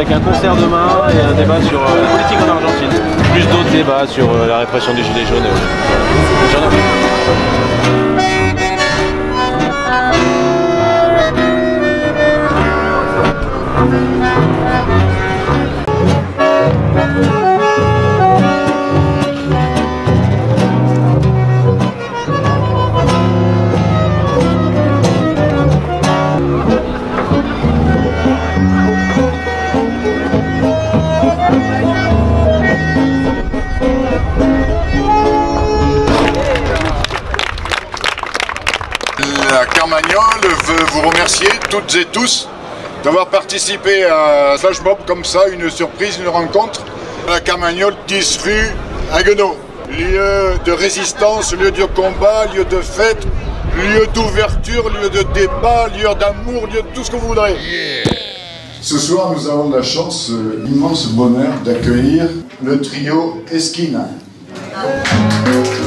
avec un concert demain et un débat sur la politique en Argentine. Plus d'autres débats sur la répression des Gilets jaunes. J'en ai. La Carmagnole veut vous remercier toutes et tous d'avoir participé à un flash mob comme ça, une surprise, une rencontre. La Carmagnole, 10 rue Haguenau, lieu de résistance, lieu de combat, lieu de fête, lieu d'ouverture, lieu de débat, lieu d'amour, lieu de tout ce que vous voudrez. Ce soir, nous avons la chance, l'immense bonheur d'accueillir le trio Esquina.